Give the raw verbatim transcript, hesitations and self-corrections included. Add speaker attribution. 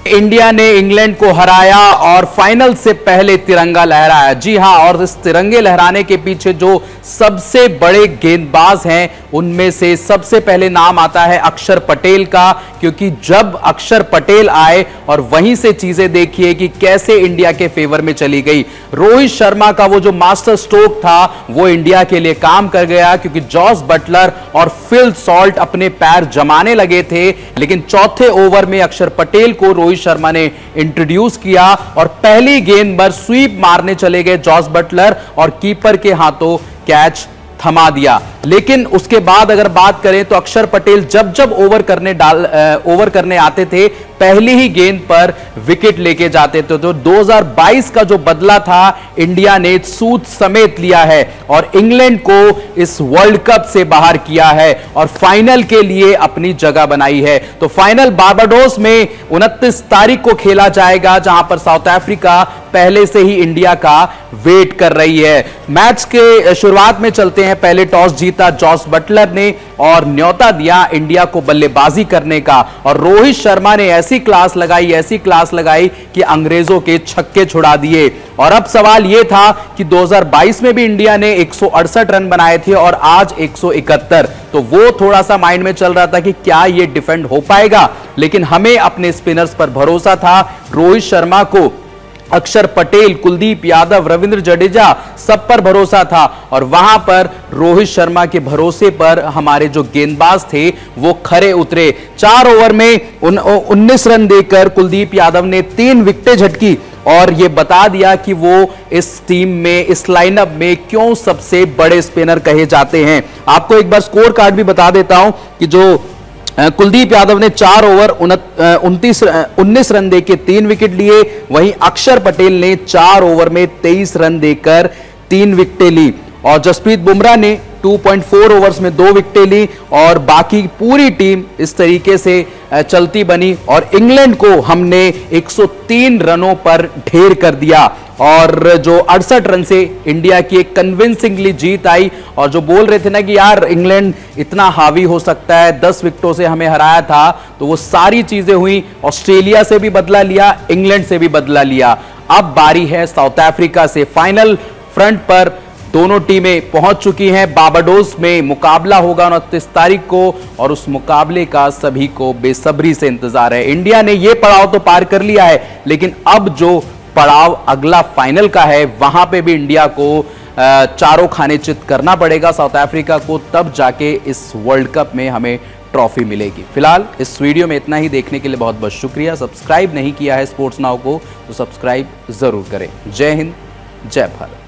Speaker 1: India ने England को हराया और फाइनल से पहले तिरंगा लहराया। जी हां, और इस तिरंगे लहराने के पीछे जो सबसे बड़े गेंदबाज हैं उनमें से सबसे पहले नाम आता है अक्षर पटेल का, क्योंकि जब अक्षर पटेल आए और वहीं से चीजें देखिए कि कैसे इंडिया के फेवर में चली गई। रोहित शर्मा का वो जो मास्टर स्ट्रोक था वो इंडिया के लिए काम कर गया, क्योंकि जॉस बटलर और फिल सॉल्ट अपने पैर जमाने लगे थे, लेकिन चौथे ओवर में अक्षर पटेल को रोहित शर्मा ने इंट्रोड्यूस किया और पहली गेंद पर स्वीप मारने चले गए जॉस बटलर और कीपर के हाथों कैच थमा दिया। लेकिन उसके बाद अगर बात करें तो अक्षर पटेल जब जब ओवर करने डाल ओवर करने आते थे पहली ही गेंद पर विकेट लेके जाते थे। तो दो हज़ार बाईस का जो बदला था इंडिया ने सूद समेत लिया है और इंग्लैंड को इस वर्ल्ड कप से बाहर किया है और फाइनल के लिए अपनी जगह बनाई है। तो फाइनल बारबाडोस में उनतीस तारीख को खेला जाएगा, जहां पर साउथ अफ्रीका पहले से ही इंडिया का वेट कर रही है। मैच के शुरुआत में चलते हैं, पहले टॉस जीता जॉस बटलर ने और न्योता दिया इंडिया को बल्लेबाजी करने का और रोहित शर्मा ने ऐसी क्लास लगाई ऐसी क्लास लगाई कि अंग्रेजों के छक्के छुड़ा दिए। और अब सवाल यह था कि दो हज़ार बाईस में भी इंडिया ने एक सौ अड़सठ रन बनाए थे और आज एक सौ इकहत्तर, तो वो थोड़ा सा माइंड में चल रहा था कि क्या ये डिफेंड हो पाएगा, लेकिन हमें अपने स्पिनर्स पर भरोसा था। रोहित शर्मा को, अक्षर पटेल, कुलदीप यादव, रविंद्र जडेजा, सब पर भरोसा था और वहां पर रोहित शर्मा के भरोसे पर हमारे जो गेंदबाज थे वो खरे उतरे। चार ओवर में उन, उन्नीस रन देकर कुलदीप यादव ने तीन विकेटें झटकी और यह बता दिया कि वो इस टीम में, इस लाइनअप में क्यों सबसे बड़े स्पिनर कहे जाते हैं। आपको एक बार स्कोर कार्ड भी बता देता हूं कि जो कुलदीप यादव ने चार ओवर उनतीस उन्नीस रन देकर तीन विकेट लिए, वहीं अक्षर पटेल ने चार ओवर में तेईस रन देकर तीन विकेटें ली और जसप्रीत बुमराह ने दो पॉइंट चार ओवर्स में दो विकेटें ली और बाकी पूरी टीम इस तरीके से चलती बनी और इंग्लैंड को हमने एक सौ तीन रनों पर ढेर कर दिया और जो अड़सठ रन से इंडिया की एक कन्विंसिंगली जीत आई। और जो बोल रहे थे ना कि यार इंग्लैंड इतना हावी हो सकता है, दस विकेटों से हमें हराया था, तो वो सारी चीजें हुई। ऑस्ट्रेलिया से भी बदला लिया, इंग्लैंड से भी बदला लिया। अब बारी है साउथ अफ्रीका से। फाइनल फ्रंट पर दोनों टीमें पहुंच चुकी हैं। बारबाडोस में मुकाबला होगा उनतीस तारीख को और उस मुकाबले का सभी को बेसब्री से इंतजार है। इंडिया ने यह पड़ाव तो पार कर लिया है, लेकिन अब जो पड़ाव अगला फाइनल का है वहां पे भी इंडिया को चारों खाने चित करना पड़ेगा साउथ अफ्रीका को, तब जाके इस वर्ल्ड कप में हमें ट्रॉफी मिलेगी। फिलहाल इस वीडियो में इतना ही। देखने के लिए बहुत बहुत शुक्रिया। सब्सक्राइब नहीं किया है स्पोर्ट्स नाउ को तो सब्सक्राइब जरूर करें। जय हिंद, जय भारत।